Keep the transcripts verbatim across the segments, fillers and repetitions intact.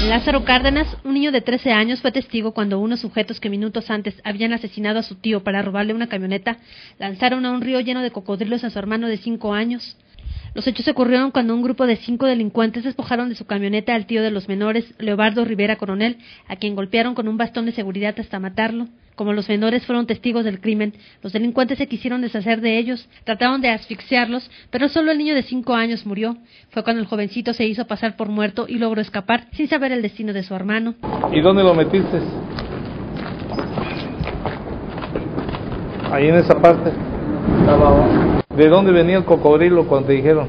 En Lázaro Cárdenas, un niño de trece años fue testigo cuando unos sujetos que minutos antes habían asesinado a su tío para robarle una camioneta, lanzaron a un río lleno de cocodrilos a su hermano de cinco años. Los hechos ocurrieron cuando un grupo de cinco delincuentes despojaron de su camioneta al tío de los menores, Leobardo Rivera Coronel, a quien golpearon con un bastón de seguridad hasta matarlo. Como los menores fueron testigos del crimen, los delincuentes se quisieron deshacer de ellos, trataron de asfixiarlos, pero solo el niño de cinco años murió. Fue cuando el jovencito se hizo pasar por muerto y logró escapar sin saber el destino de su hermano. ¿Y dónde lo metiste? Ahí en esa parte. Estaba abajo. ¿De dónde venía el cocodrilo cuando te dijeron?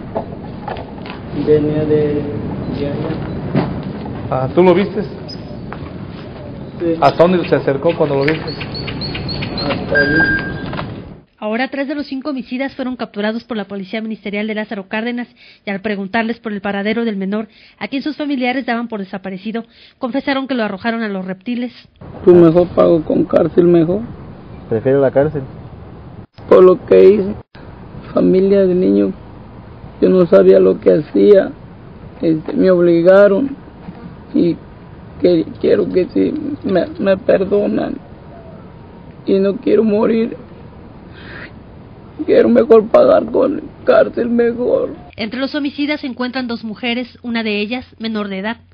Venía de, de allá. Ah, ¿tú lo viste? Sí. ¿Hasta dónde se acercó cuando lo viste? Hasta allí. Ahora tres de los cinco homicidas fueron capturados por la Policía Ministerial de Lázaro Cárdenas y al preguntarles por el paradero del menor, a quien sus familiares daban por desaparecido, confesaron que lo arrojaron a los reptiles. Tú mejor pago con cárcel mejor. Prefiero la cárcel. Por lo que hice, familia de niño, yo no sabía lo que hacía, este, me obligaron y que, quiero que si me, me perdonan y no quiero morir, quiero mejor pagar con cárcel mejor. Entre los homicidas se encuentran dos mujeres, una de ellas menor de edad.